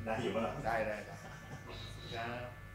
ได้อยู่ป่ะล่ะได้ครับ